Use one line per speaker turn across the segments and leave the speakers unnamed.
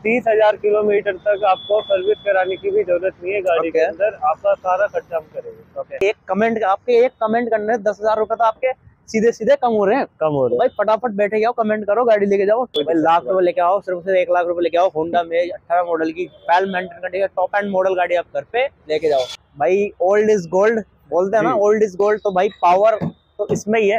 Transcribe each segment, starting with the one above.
30,000 kilometre तक आपको service कराने की भी जरूरत नहीं है गाड़ी के अंदर, आपका सारा खर्चा हम करेंगे।
एक कमेंट करने से 10,000 रुपए तो आपके सीधे सीधे कम हो रहे हैं। भाई फटाफट बैठे जाओ, कमेंट करो, गाड़ी लेके जाओ। भाई लाख रुपए लेके आओ, सिर्फ 1 लाख रुपए लेके आओ। होंडा में 18 मॉडल की वेल मेंटेन करने का टॉप एंड मॉडल गाड़ी आप घर पे लेके जाओ। भाई ओल्ड इज गोल्ड बोलते हैं ना, ओल्ड इज गोल्ड। तो भाई पावर तो इसमें ही है।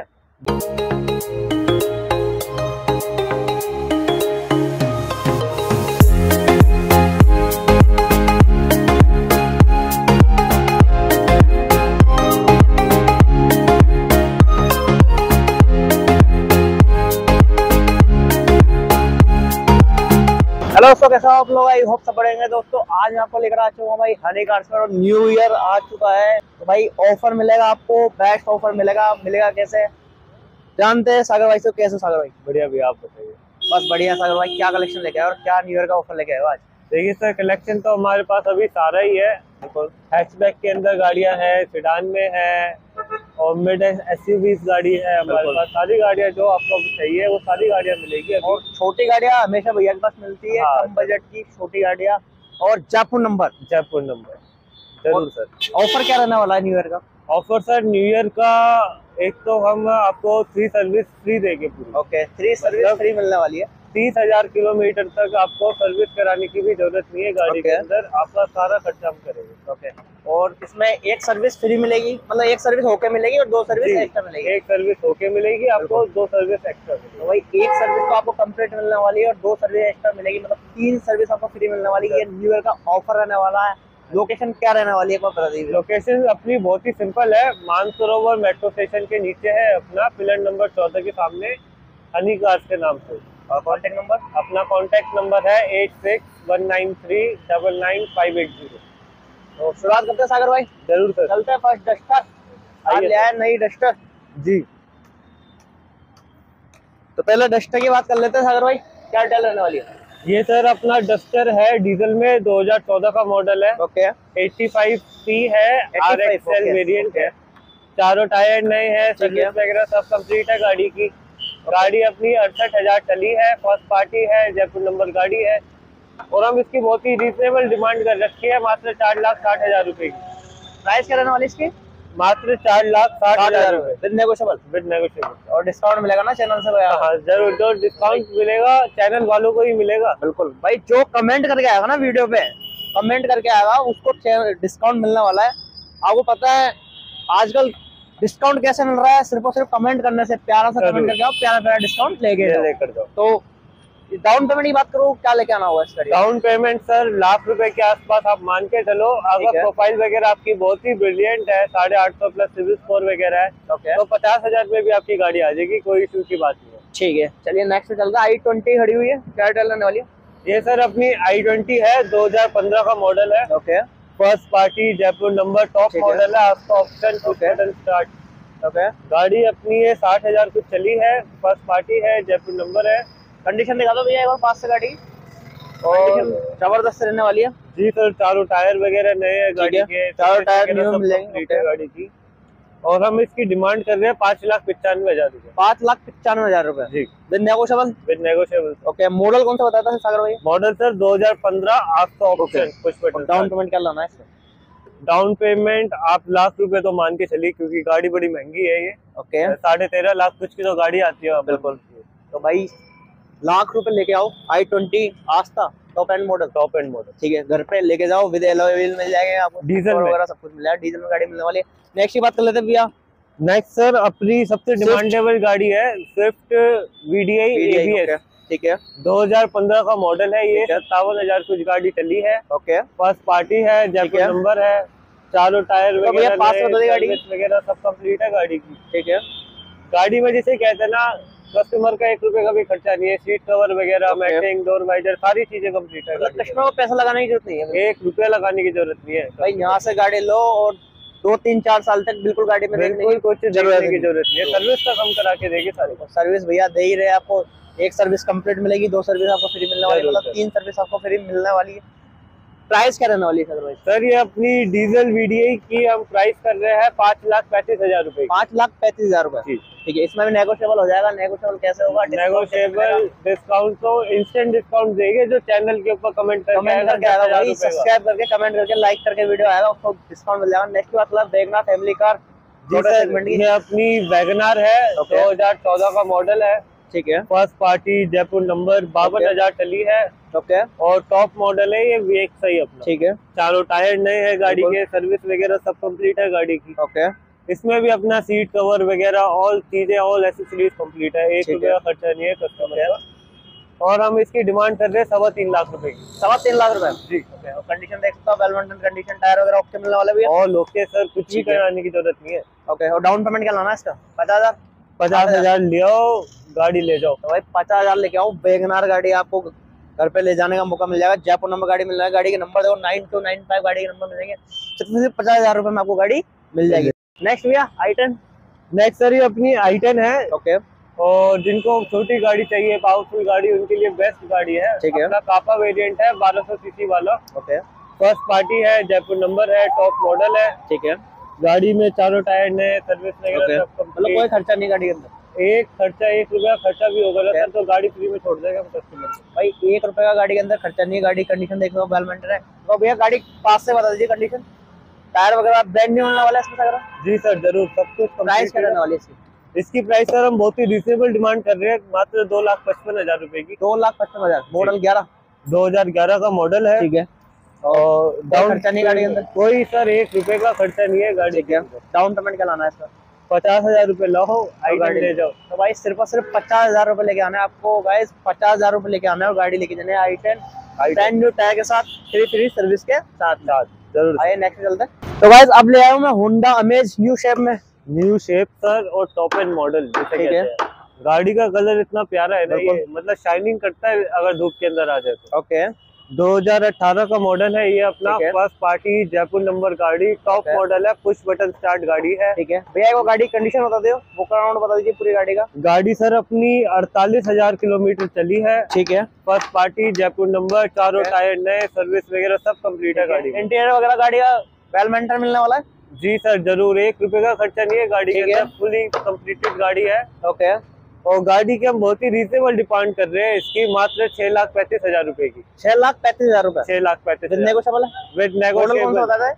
हेलो दोस्तों, कैसा हो आप लोग? आई होप सब बढ़ेंगे। दोस्तों आज मैं आपको लेकर आ चुका हूँ भाई हनी कार्स पर, और न्यू ईयर आ चुका है तो भाई ऑफर मिलेगा आपको, बेस्ट ऑफर मिलेगा कैसे जानते हैं सागर भाई से। कैसे सागर भाई?
बढ़िया भैया, आप बताइए।
बस बढ़िया। सागर भाई क्या कलेक्शन लेके आए और क्या न्यू ईयर का ऑफर लेके आए आज?
देखिए सर, कलेक्शन तो हमारे पास अभी सारा ही है। हैचबैक के अंदर गाड़ियां हैं, सेडान में है और मिड एसयूवीज गाड़ी है हमारे पास। सारी गाड़ियां जो आपको चाहिए वो सारी गाड़ियां मिलेगी।
और छोटी गाड़ियां हमेशा भैया के पास मिलती है। कम बजट की छोटी गाड़ियां और जयपुर नंबर
जरूर सर।
ऑफर क्या रहने वाला है न्यू ईयर का?
ऑफर सर न्यू ईयर का एक तो हम आपको 3 सर्विस फ्री देंगे पूरी।
ओके, 3 सर्विस फ्री मिलने वाली है।
30,000 किलोमीटर तक आपको सर्विस कराने की भी जरूरत नहीं है गाड़ी के अंदर, आपका सारा खर्चा हम करेंगे।
ओके, और इसमें एक सर्विस फ्री मिलेगी, मतलब एक सर्विस होके मिलेगी और 2 सर्विस एक्स्ट्रा मिलेगी।
एक सर्विस होके मिलेगी आपको, 2 सर्विस एक्स्ट्रा मिलेगी।
तो भाई एक सर्विस तो आपको कंप्लीट मिलने वाली है और 2 सर्विस एक्स्ट्रा मिलेगी, मतलब 3 सर्विस आपको फ्री मिलने वाली है। ये न्यू ईयर का ऑफर रहने वाला है। लोकेशन क्या रहने वाली है बता दीजिए।
लोकेशन अपनी बहुत ही सिंपल है, मानसरोवर मेट्रो स्टेशन के नीचे है अपना, पिलर नंबर 14 के सामने हनी कार्स के नाम से।
और कॉन्टेक्ट नंबर?
अपना कॉन्टेक्ट नंबर है 8619399580।
तो शुरुआत करते हैं सागर भाई।
जरूर सर,
चलते हैं फर्स्ट डस्टर। आज ले आए नई डस्टर
जी।
तो पहले डस्टर की बात कर लेते हैं सागर भाई, क्या डिटेल रहने वाली है?
ये सर अपना डस्टर है, डीजल में 2014 का मॉडल है।
ओके,
85C है, RXL वेरिएंट है। चारों टायर नए हैं, सर्विस वगैरह सब कंप्लीट है गाड़ी की। गाड़ी अपनी 68,000 चली है, फर्स्ट पार्टी है, जयपुर नंबर गाड़ी है और हम इसकी बहुत ही रीजनेबल डिमांड कर रखी है, मात्र 4,60,000 रुपए की।
प्राइस क्या रहने वाली इसकी?
मात्र 4,60,000 रुपए
विद नेगोशिएबल। और डिस्काउंट मिलेगा ना चैनल से?
हाँ जरूर, जो डिस्काउंट मिलेगा चैनल वालों को ही मिलेगा।
बिल्कुल भाई, जो कमेंट करके आएगा ना वीडियो पे, कमेंट करके आएगा उसको डिस्काउंट मिलने वाला है। आपको पता है आजकल डिस्काउंट कैसे मिल रहा है? सिर्फ और सिर्फ कमेंट करने से। प्यारा सा कमेंट करके आओ, प्यारा प्यारा डिस्काउंट लेकर जाओ। तो डाउन पेमेंट की बात करूँ, क्या लेके आना होगा इसका?
डाउन पेमेंट सर लाख रुपए के आसपास आप मान के चलो। अगर प्रोफाइल वगैरह आपकी बहुत ही ब्रिलियंट है, 850 प्लस सिविल स्कोर वगैरह है, तो 50,000 में भी आपकी गाड़ी आ जाएगी, कोई इशू की बात नहीं है।
ठीक है, चलिए नेक्स्ट पे चलता है। i20 खड़ी हुई है, क्या डिटेल रहने वाली है?
ये सर अपनी i20 है, 2015 का मॉडल है।
Okay,
first party, Jaipur number, top model है। आपका ऑप्शन स्टार्ट।
ओके,
गाड़ी अपनी है 60,000 कुछ चली है, फर्स्ट पार्टी है, जयपुर नंबर है।
कंडीशन दिखा दो भैया एक बार पास से गाड़ी, और जबरदस्त रहने वाली है।
जी सर, चारों टायर वगैरह नए हैं गाड़ी के,
चारों टायर न्यू मिलेंगे
गाड़ी की। और हम इसकी डिमांड कर रहे हैं 5,95,000 रुपए।
5,95,000 रुपए जी, विद नेगोशिएबल। ओके, मॉडल कौन सा बताता है सागर भाई?
मॉडल सर 2015, आपका ऑप्शन कुछ।
डाउन पेमेंट क्या लाना है इसमें?
डाउन पेमेंट आप लाख रुपए तो मान के चलिए, क्योंकि गाड़ी बड़ी महंगी है ये।
ओके,
13.5 लाख कुछ की तो गाड़ी आती है।
बिल्कुल। तो भाई लाख रुपए लेके आओ, i20 आस्था टॉप एंड मॉडल। ठीक है, घर पे लेके जाओ, विद एलॉय व्हील मिल जाएगा आपको, डीजल वगैरह सब कुछ मिल जाएगा। डीजल में गाड़ी मिलने वाली है। नेक्स्ट की बात कर लेते हैं भैया।
नेक्स्ट सर अपनी सबसे डिमांडेबल गाड़ी है स्विफ्ट VDI ABS।
ठीक है,
2015 का मॉडल है ये, 57,000 कुछ गाड़ी चली है।
ओके,
फर्स्ट पार्टी है, जयपुर नंबर है, चारों टायर वगैरह सब कंप्लीट है गाड़ी की।
ठीक है,
गाड़ी में जैसे कहते हैं ना, कस्टमर का 1 रुपए का भी खर्चा नहीं है। सीट कवर वगैरह, मैटिंग, डोर वाइडर, सारी चीजें कंप्लीट है।
कस्टमर को पैसा लगाने की जरूरत नहीं है,
1 रुपया लगाने की जरूरत नहीं है
भाई। यहाँ से गाड़ी लो और 2-3-4 साल तक बिल्कुल गाड़ी में
बिल्कुल कुछ देखने की जरूरत नहीं है। सर्विस का कम करा के देगी सारी।
सर्विस भैया दे ही रहे आपको। 1 सर्विस कंप्लीट मिलेगी, 2 सर्विस आपको फ्री मिलने वाली है, मतलब 3 सर्विस आपको फ्री मिलने वाली है। प्राइस क्या रहने वाली है
सर? ये अपनी डीजल वीडीआई की हम प्राइस कर रहे हैं 5,35,000 रुपए।
5,35,000 रुपए। ठीक है, इसमें भी नेगोशिएबल हो जाएगा। नेगोशिएबल कैसे होगा?
नेगोशिएबल डिस्काउंट तो इंस्टेंट डिस्काउंट देंगे, जो चैनल के ऊपर कमेंट करके आएगा,
सब्सक्राइब करके, कमेंट करके, लाइक करके वीडियो आएगा, उसको डिस्काउंट मिल जाएगा। नेक्स्ट बात मतलब देखना फैमिली कार।
जी सर, ये अपनी वैगनार है, 2014 का मॉडल है।
ठीक है,
फर्स्ट पार्टी, जयपुर नंबर, 52,000 चली है।
ओके,
और टॉप मॉडल है ये, VX सही अपना।
ठीक है,
चारों टायर नए हैं गाड़ी के, सर्विस वगैरह सब कंप्लीट है गाड़ी की।
ओके,
इसमें भी अपना सीट कवर वगैरह ऑल चीजें, ऑल एसेसरीज कंप्लीट है। 1 रुपये का खर्चा नहीं है कस्टमर का। और हम इसकी डिमांड कर रहे हैं 3.25 लाख रुपए की।
3.25 लाख रुपए
जी।
ओके, और कंडीशन देख सकते हो, वेल मेंटेन कंडीशन, टायर वगैरह ओके मिलने वाले भी है।
और ओके सर, कुछ भी कराने की जरूरत नहीं है।
ओके, और डाउन पेमेंट क्या लाना है इसका?
50,000 ले आओ, गाड़ी ले जाओ।
तो भाई 50,000 लेके आओ, वैगनार गाड़ी आपको घर पे ले जाने का मौका मिल जाएगा। जयपुर नंबर गाड़ी मिल जाएगा। गाड़ी के नंबर देखो 9295 गाड़ी के नंबर मिलेंगे। सिर्फ 50,000 रुपए में आपको गाड़ी मिल जाएगी। नेक्स्ट भैया i10।
नेक्स्ट सर, ये अपनी i10 है।
ओके,
और जिनको छोटी गाड़ी चाहिए, पावरफुल गाड़ी, उनके लिए बेस्ट गाड़ी है।
ठीक है,
अपना कापा वेरिएंट है, 1200 सीसी वाला।
ओके,
फर्स्ट पार्टी है, जयपुर नंबर है, टॉप मॉडल है।
ठीक है,
गाड़ी में चारों टायर नए, सर्विस वगैरह सब
मतलब कोई खर्चा नहीं गाड़ी के अंदर।
एक खर्चा 1 रुपया खर्चा भी होगा सर, तो गाड़ी फ्री में छोड़ देगा कस्टमर।
भाई 1 रुपए का गाड़ी के अंदर खर्चा नहीं है। गाड़ी कंडीशन देख लो, वेल मेंटेन है। तो भैया गाड़ी पास से बता दीजिए कंडीशन, टायर वगैरह ब्रांड न्यू होने वाला है इसमें सर? जी
सर जरूर, सब कुछ।
प्राइस क्या रहने वाली है
इसकी प्राइस सर हम बहुत ही रिजनेबल डिमांड कर रहे हैं, मात्र 2,55,000 रुपए की।
2,55,000। मॉडल
2011 का मॉडल है।
ठीक है,
और डाउन
खर्चा नहीं गाड़ी के अंदर?
कोई सर 1 रुपए का खर्चा नहीं है गाड़ी के।
डाउन पेमेंट क्या लाना है इसका?
50,000 रुपए लाओ, गाड़ी ले जाओ।
तो भाई सिर्फ और सिर्फ 50,000 रुपए लेके आना है आपको गाइस। 50,000 रुपए लेके आना है और गाड़ी लेके जाना है i10 ब्रांड न्यू टायर के साथ, फ्री सर्विस के साथ
जरूर।
आइए नेक्स्ट चलते हैं। तो गाइस अब ले आया हूँ मैं होंडा अमेज न्यू शेप में।
न्यू शेप सर, और टॉप एंड मॉडल जैसे कहते हैं। गाड़ी का कलर इतना प्यारा है ना, ये मतलब शाइनिंग करता है अगर धूप के अंदर आ जाए तो।
ओके,
2018 का मॉडल है ये अपना। फर्स्ट पार्टी, जयपुर नंबर गाड़ी, टॉप मॉडल है, पुश बटन स्टार्ट गाड़ी है।
ठीक है भैया, वो गाड़ी कंडीशन बता दो, बुक अराउंड बता दीजिए पूरी गाड़ी का।
गाड़ी सर अपनी 48,000 किलोमीटर चली है।
ठीक है,
फर्स्ट पार्टी, जयपुर नंबर, चारों टायर नए, सर्विस वगैरह सब कंप्लीट है गाड़ी।
इंटीरियर वगैरह गाड़ी का वेल मेंटेन मिलने वाला है?
जी सर जरूर, 1 रुपए का खर्चा नहीं है गाड़ी के अंदर, फुली कंप्लीटेड गाड़ी है।
ओके,
और गाड़ी की हम बहुत ही रीजनेबल डिमांड कर रहे हैं, इसकी मात्र 6,35,000 रुपए की।
6,35,000 रुपए?
6,35,000
नेगोशिएबल है?
With negotiable.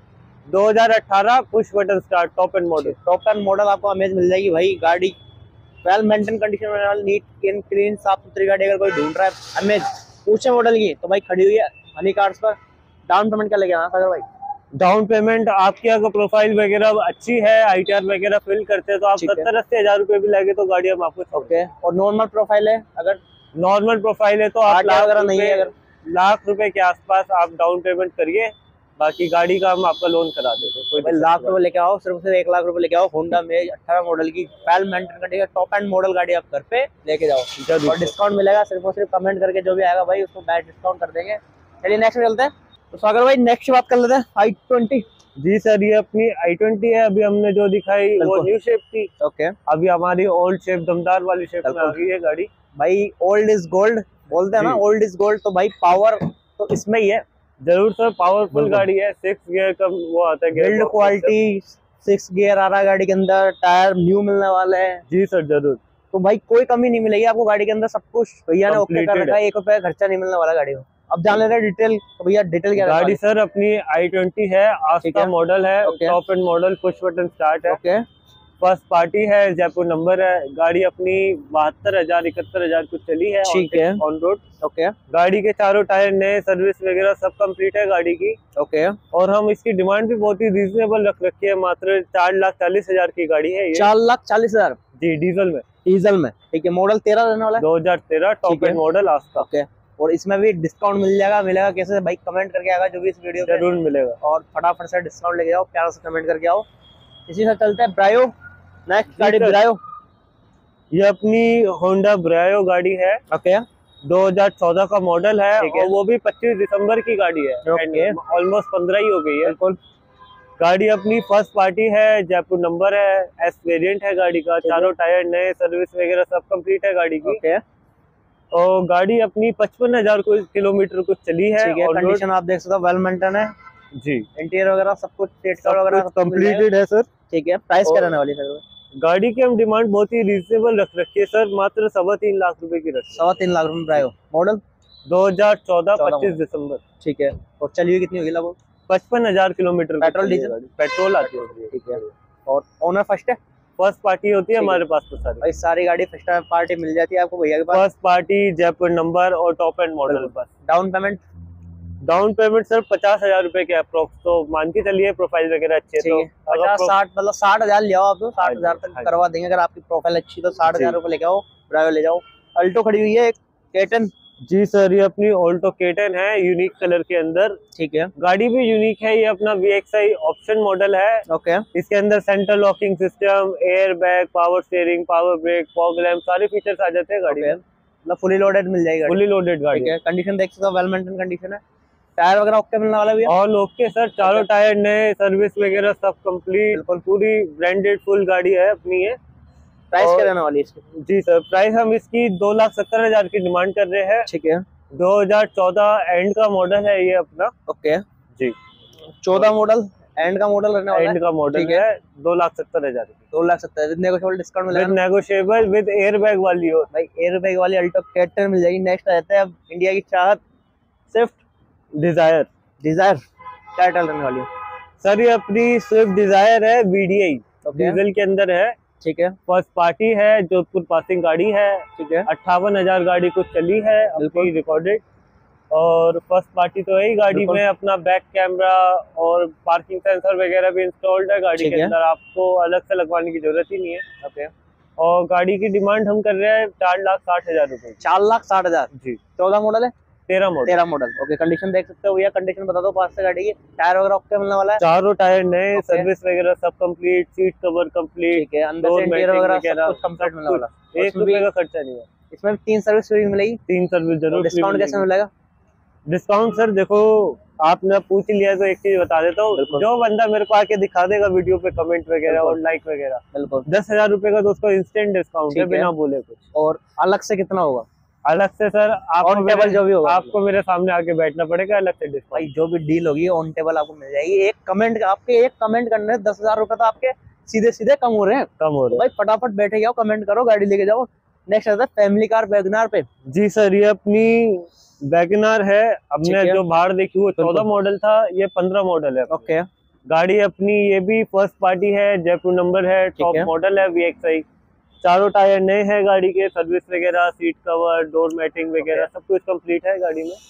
2018 push button start, top end model.
Top end model आपको अमेज मिल जाएगी भाई। गाड़ी वेल मेंटेन कंडीशन में, नीट एंड क्लीन, साफ सुथरी गाड़ी अगर कोई ढूंढ रहा है अमेज ऊंचे मॉडल की, तो भाई खड़ी हुई है हनी कार्स पर। डाउन पेमेंट क्या लेके आना सागर भाई?
डाउन पेमेंट आपकी अगर प्रोफाइल वगैरह अच्छी है, ITR वगैरह फिल करते हैं, तो आप 70-80 हजार रुपए भी लगे तो गाड़ी हम आपको।
ओके, और नॉर्मल प्रोफाइल है? अगर
नॉर्मल प्रोफाइल है तो आप
वगैरह नहीं है, अगर
लाख रुपए के आसपास आप डाउन पेमेंट करिए, बाकी गाड़ी का हम आपका लोन करा देंगे। कोई
लाख रुपए लेके आओ, सिर्फ 1 लाख रुपए लेके आओ। होंडा अमेज 18 मॉडल की well maintain condition top end model गाड़ी आप घर पे लेके जाओ, और डिस्काउंट मिलेगा। सिर्फ और सिर्फ कमेंट करके जो भी आएगा भाई उसको बैड डिस्काउंट कर देंगे। चलिए नेक्स्ट में चलते हैं। तो सागर भाई नेक्स्ट बात कर लेते हैं i20।
जी सर, ये अपनी i20 है। अभी हमने जो दिखाई वो न्यू शेप थी।
ओके,
अभी हमारी ओल्ड शेप, दमदार वाली शेप में आ गई है गाड़ी।
भाई ओल्ड इज गोल्ड बोलते हैं ना, ओल्ड इज गोल्ड। तो भाई पावर तो इसमें ही है।
जरूर सर, पावरफुल गाड़ी है। 6 गियर का वो आता है,
बिल्ड क्वालिटी 6 गियर आ रहा है गाड़ी के अंदर। टायर न्यू मिलने वाले हैं।
जी सर जरूर।
तो भाई कोई कमी नहीं मिलेगी आपको गाड़ी के अंदर, सब कुछ भैया ने ओके कर रखा है। 1 रुपए खर्चा नहीं मिलने वाला गाड़ी में। अब जान लेते हैं डिटेल। तो भैया डिटेल क्या?
गाड़ी सर अपनी i20 है, आस्था मॉडल है, top end model, push button start है।
ओके,
फर्स्ट पार्टी है, जयपुर नंबर है। गाड़ी अपनी 72,000 71,000 कुछ चली है।
ठीक है,
ऑन रोड।
ओके,
गाड़ी के चारों टायर नए, सर्विस वगैरह सब कंप्लीट है गाड़ी की।
ओके,
और हम इसकी डिमांड भी बहुत ही रीजनेबल रख रखी है, मात्र 4,40,000 की गाड़ी है ये।
4,40,000?
जी, डीजल में।
डीजल में, ठीक है। मॉडल 13 रहने वाला है?
2013 top end model Asta.
Okay, और इसमें भी डिस्काउंट मिलेगा कैसे भाई? कमेंट करके आएगा जो भी इस वीडियो पे,
जरूर मिलेगा।
और फटाफट से डिस्काउंट लेके जाओ, प्यार से कमेंट करके आओ। इसी से चलते हैं ब्रायो। नेक्स्ट गाड़ी ब्रायो।
ये अपनी होंडा ब्रायो गाड़ी है।
ओके,
2014 का मॉडल है, और वो भी 25 दिसंबर की गाड़ी है। ऑलमोस्ट 15 ही हो गई है।
बिल्कुल।
गाड़ी अपनी फर्स्ट पार्टी है, जयपुर नंबर है, S वेरिएंट है गाड़ी का। चारों टायर नए, सर्विस वगैरह सब कंप्लीट है गाड़ी की। और गाड़ी अपनी 55,000 किलोमीटर कुछ चली है।
ठीक है, कंडीशन आप देख सकते हो वेल मेंटेन है
जी।
इंटीरियर वगैरह सब कुछ सीट कवर वगैरह
कंप्लीटेड है सर।
ठीक है, प्राइस क्या रहने वाली है सर?
गाड़ी की हम डिमांड बहुत ही रीजनेबल रख रखी है सर, मात्र 3.25 लाख रुपए की रखी है।
3.25 लाख रुपए ड्राइव मॉडल
2014 25 दिसंबर।
ठीक है, और चली हुई कितनी होगी लगभग?
55,000 किलोमीटर।
Petrol diesel?
पेट्रोल आती है।
ठीक है, और ओनर फर्स्ट है?
फर्स्ट पार्टी होती है हमारे पास तो सारी।
भाई सारी गाड़ी फर्स्ट पार्टी मिल जाती है आपको भैया के पास?
फर्स्ट पार्टी, जयपुर नंबर और टॉप एंड मॉडल बस।
Down payment?
Down payment sir 50,000 रुपए के अप्रोक्स, तो मान के चलिए प्रोफाइल वगैरह अच्छी है तो
50-60 मतलब 60,000 ले आओ आप, तो 60,000 तक करवा देंगे। अगर आपकी प्रोफाइल अच्छी तो 60,000 रुपए लेके आओ, ड्राइवर ले जाओ। अल्टो खड़ी हुई है एक केटन।
जी सर, ये अपनी ऑल्टो केटन है यूनिक कलर के अंदर।
ठीक है,
गाड़ी भी यूनिक है, ये अपना VXI ऑप्शन मॉडल है।
ओके,
इसके अंदर central locking system, air bag, power steering, power brake, fog lamp, सारे फीचर्स आ जाते हैं गाड़ी में।
मतलब फुली लोडेड मिल जाएगी,
फुली लोडेड गाड़ी
है। कंडीशन देख सकते हो वेल मेंटेन कंडीशन है। टायर वगैरह ओके मिलने वाला भी है?
ऑल ओके सर, चारों टायर नए, सर्विस वगैरह सब कंप्लीट, पूरी ब्रांडेड फुल गाड़ी है अपनी है।
प्राइस क्या रहने वाली है इसकी?
जी सर, प्राइस हम इसकी 2,70,000 की डिमांड कर रहे हैं।
ठीक है,
2014 एंड का मॉडल है ये अपना।
ओके
जी,
14 मॉडल एंड का मॉडल रहने वाला है।
एंड का मॉडल है 2,70,000 की।
2,70,000 विद नेगोशिएबल डिस्काउंट मिलेगा?
With negotiable, with air bag वाली हो
भाई, एयर बैग वाली अल्टो केटन मिल जाएगी। नेक्स्ट रहता है अब इंडिया की चाहत स्विफ्ट
डिजायर।
डिजायर क्या टाइटल रहने वाली है
सर? ये अपनी स्विफ्ट डिजायर है, VDI डीजल के अंदर है।
ठीक है,
फर्स्ट पार्टी है, जोधपुर पासिंग गाड़ी है।
ठीक है,
58,000 गाड़ी कुछ चली है अपनी रिकॉर्डेड, और फर्स्ट पार्टी तो है ही। गाड़ी में अपना बैक कैमरा और पार्किंग सेंसर वगैरह भी इंस्टॉल्ड है गाड़ी के अंदर, आपको अलग से लगवाने की जरूरत ही नहीं है।
ओके,
और गाड़ी की डिमांड हम कर रहे हैं 4,60,000 रुपए।
4,60,000
जी।
14 मॉडल है?
13
मॉडल। ओके, कंडीशन देख सकते हो भैया, कंडीशन बता दो पास से गाड़ी की। टायर वगैरह ओके मिलने वाला है?
चारों टायर नए, सर्विस वगैरह सब कंप्लीट, सीट कवर कंप्लीट।
ठीक है, अंदर से इंटीरियर वगैरह सब कुछ कंप्लीट मिलने वाला है।
1 रुपए का खर्चा नहीं है।
इसमें 3 सर्विस फ्री मिलेगी?
3 सर्विस जरूर।
डिस्काउंट कैसे मिलेगा?
डिस्काउंट सर देखो, आपने पूछ लिया तो एक चीज बता देता हूँ, जो बंदा मेरे को आके दिखा देगा वीडियो पे कमेंट वगैरह और लाइक वगैरह, बिल्कुल 10,000 रुपए का तो उसको इंस्टेंट डिस्काउंट है बिना बोले कुछ। और
अलग से कितना होगा?
अलग से सर
ऑन टेबल जो भी होगा
आपको मेरे सामने आके बैठना पड़ेगा, अलग से डिस्काउंट।
भाई जो भी डील होगी ऑन टेबल आपको मिल जाएगी। एक कमेंट, आपके एक कमेंट करने 10,000 रुपए तो आपके सीधे सीधे कम हो रहे हैं। भाई फटाफट बैठे जाओ, कमेंट करो, गाड़ी लेके जाओ। नेक्स्ट आता है फैमिली कार वैगनआर पे।
जी सर, ये अपनी वैगनआर है। हमने जो बाहर देखी वो 14 मॉडल था, ये 15 मॉडल है।
ओके,
गाड़ी अपनी ये भी फर्स्ट पार्टी है, जयपुर नंबर है, टॉप मॉडल है, VXI। चारों टायर नए हैं गाड़ी के, सर्विस वगैरह, सीट कवर, डोर मैटिंग वगैरह सब कुछ कंप्लीट है गाड़ी में।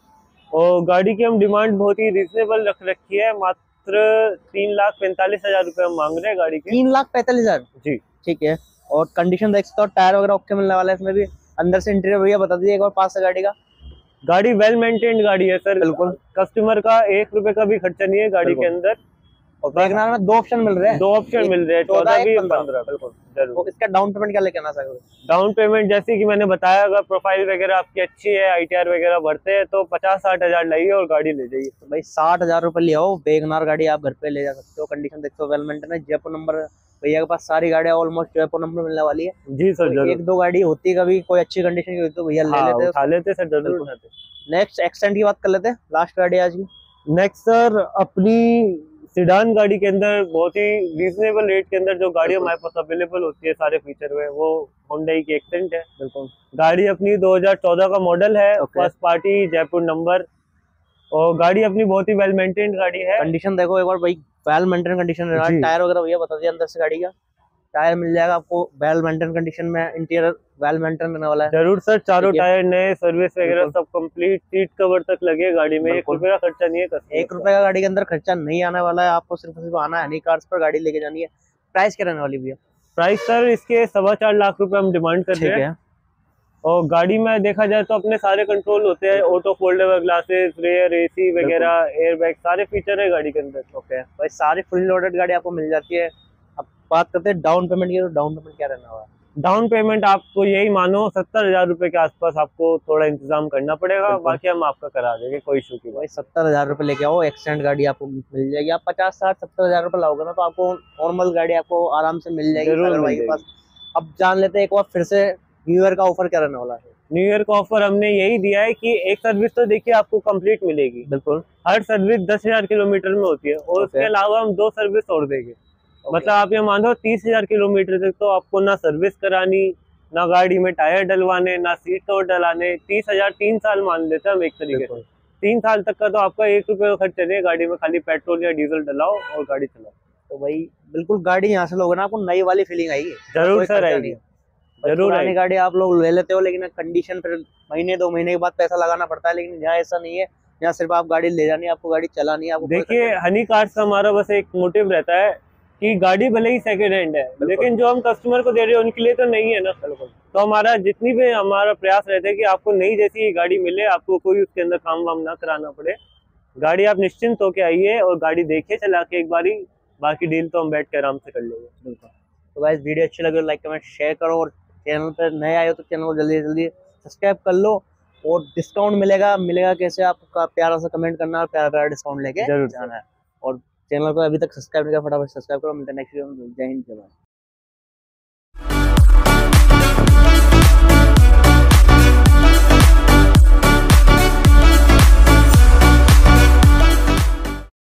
और गाड़ी की हम डिमांड बहुत ही रीजनेबल रख रखी है, मात्र 3,45,000 रुपए हम मांग रहे हैं गाड़ी के।
3,45,000? जी, ठीक है। और कंडीशन देख सकते हो, टायर वगैरह ओके मिलने वाला है इसमें भी। अंदर से इंटीरियर भैया बता दीजिए एक बार पास से गाड़ी का।
गाड़ी वेल मेंटेन्ड गाड़ी है सर, बिल्कुल। कस्टमर का 1 रुपए का भी खर्चा नहीं है गाड़ी के अंदर।
और वैगनआर में 2 ऑप्शन मिल रहे हैं?
2 ऑप्शन मिल रहे हैं, 14 भी 15। बिल्कुल जरूर।
तो इसका डाउन पेमेंट क्या लेके आना चाहिए?
डाउन पेमेंट जैसे कि मैंने बताया, अगर प्रोफाइल वगैरह आपकी अच्छी है, ITR वगैरह भरते हैं तो 50-60,000 लाइए और गाड़ी ले जाइए। तो
भाई 60,000 रुपए ले आओ, वैगनआर गाड़ी आप घर पे ले जा सकते हो। कंडीशन देखते हो वेल मेंटेन है। जयपुर नंबर भैया के पास सारी गाड़ियां ऑलमोस्ट जयपुर नंबर मिलने वाली है।
जी सर जरूर।
1-2 गाड़ी होती है कभी कोई अच्छी कंडीशन की होती तो भैया ले लेते हैं,
उठा लेते सर, जरूर उठाते।
नेक्स्ट एक्सेंट की बात कर लेते हैं, लास्ट गाड़ी आज की।
नेक्स्ट सर, अपनी सिडान गाड़ी के अंदर बहुत ही रीजनेबल रेट के अंदर जो गाड़ी हमारे पास अवेलेबल होती है सारे फीचर में, वो Hyundai की एक्सेंट है। बिल्कुल, गाड़ी अपनी 2014 का मॉडल है, फर्स्ट पार्टी, जयपुर नंबर। और गाड़ी अपनी बहुत ही वेल मेंटेन्ड गाड़ी है।
कंडीशन देखो एक बार भाई, वेल मेंटेन कंडीशन है। टायर वगैरह भैया बता दिया अंदर से गाड़ी का। टायर मिल जाएगा आपको वेल मेंटेन कंडीशन में, इंटीरियर वेल मेंटेन रहने वाला है।
जरूर सर, चारों टायर नए, सर्विस वगैरह सब कंप्लीट, सीट कवर तक लगे गाड़ी में। 1 रुपए का खर्चा नहीं है।
1 रुपए का गाड़ी के अंदर खर्चा नहीं आने वाला है आपको, सिर्फ आना है नहीं कार्स पर गाड़ी लेके जानी है। प्राइस क्या रहने वाली भैया? प्राइस
सर इसके 4.25 लाख रुपए हम डिमांड कर रहे हैं। और गाड़ी में देखा जाए तो अपने सारे कंट्रोल होते हैं, auto foldable glasses, rear AC वगैरह, एयर बैग, सारे फीचर है गाड़ी के अंदर। ओके
भाई, सारी फुल लोडेड गाड़ी आपको मिल जाती है। अब बात करते हैं डाउन पेमेंट की, तो डाउन पेमेंट क्या रहने वाला है?
डाउन पेमेंट आपको यही मानो 70,000 रुपए के आसपास आपको थोड़ा इंतजाम करना पड़ेगा, बाकी हम आपका करा देंगे, कोई इशू की।
भाई 70,000 रुपए लेके आओ, एक्सटेंड गाड़ी आपको मिल जाएगी। आप 50-60-70,000 रुपए लाओगे ना तो आपको नॉर्मल गाड़ी आपको आराम से मिल जाएगी भाई के पास। अब जान लेते हैं एक बार फिर से न्यू ईयर का ऑफर क्या रहने वाला है।
न्यू ईयर का ऑफर हमने यही दिया है कि एक सर्विस तो देखिए आपको कंप्लीट मिलेगी,
बिल्कुल।
हर सर्विस 10,000 किलोमीटर में होती है, और उसके अलावा हम 2 सर्विस और देंगे। मतलब आप ये मान लो 30,000 किलोमीटर तक तो आपको ना सर्विस करानी, ना गाड़ी में टायर डलवाने, ना सीट कवर डलाने। 30,000 3 साल मान लेते हैं हम एक तरीके से। 3 साल तक का तो आपका 1 रुपए का खर्च नहीं है गाड़ी में, खाली पेट्रोल या डीजल डलाओ और गाड़ी चलाओ।
तो भाई बिल्कुल गाड़ी यहाँ से लोगे ना आपको नई वाली फीलिंग आएगी।
जरूर सर आएगी, जरूर
पुरानी गाड़ी आप लोग ले लेते हो लेकिन कंडीशन फिर महीने 2 महीने के बाद पैसा लगाना पड़ता है, लेकिन यहाँ ऐसा नहीं है। यहाँ सिर्फ आप गाड़ी ले जानी है, आपको गाड़ी चलानी है। आपको
देखिए हनी कार्स का हमारा बस एक मोटिव रहता है कि गाड़ी भले ही सेकंड हैंड है, लेकिन जो हम कस्टमर को दे रहे हैं उनके लिए तो नहीं है ना। तो हमारा जितनी भी हमारा प्रयास रहता है कि आपको नई जैसी गाड़ी मिले, आपको कोई उसके अंदर काम वाम ना कराना पड़े। गाड़ी आप निश्चिंत होके आइए और गाड़ी देखिए चला के एक बारी, बाकी डील तो हम बैठ के आराम से कर लेंगे।
बिल्कुल। तो गाइस वीडियो अच्छी लगे तो लाइक कमेंट शेयर करो, और चैनल पर नए आए हो तो चैनल को जल्दी जल्दी सब्सक्राइब कर लो। और डिस्काउंट मिलेगा कैसे, आपका प्यारा सा कमेंट करना और प्यारा प्यारा डिस्काउंट लेके
जरूर
जाना है। और चैनल को अभी तक सब्सक्राइब नहीं किया, फटाफट सब्सक्राइब करो। मिलते हैं नेक्स्ट वीडियो में। जय हिंद, जय भारत।